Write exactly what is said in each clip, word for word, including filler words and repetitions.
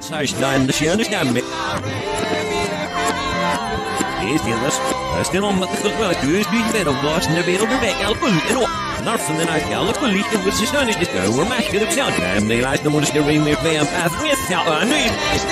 Saist dan de schöne Stimme. Ist dir das? Das ist om dat de geweld dus niet meer op was in de wereld de weg al punt en op. Naar van de nacht al het politie en wat ze staan is dit over maar ik zou hem nee laat de moeders de ring weer bij een path with ja aan nu.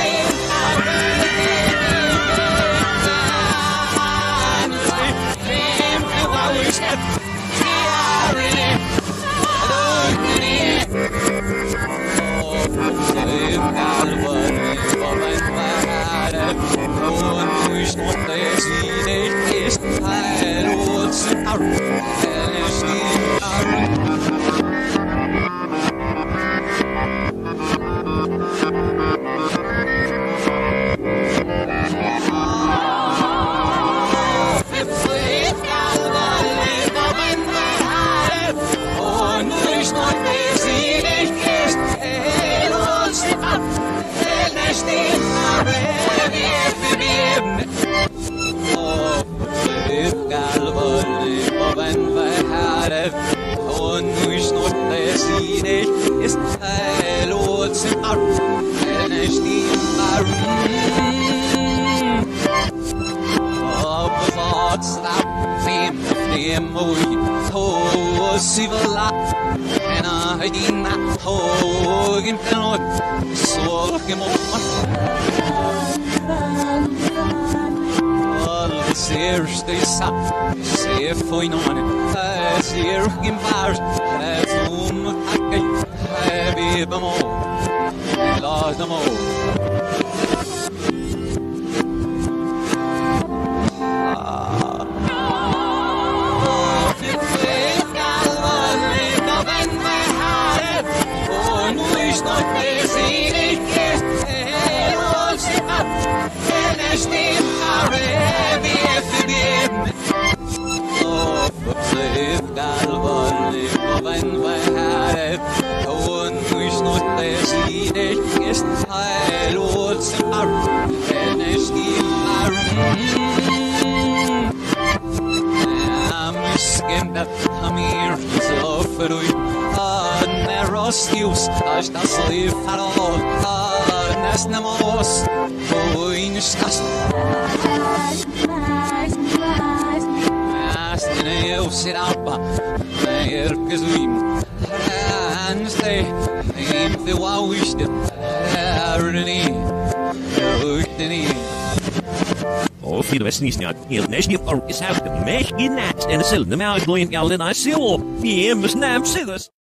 Viel was niet snel. Heel nesje voor is uit de meeg in naast en de zullen de melk doen in al in I see all. Die immers naam zitten.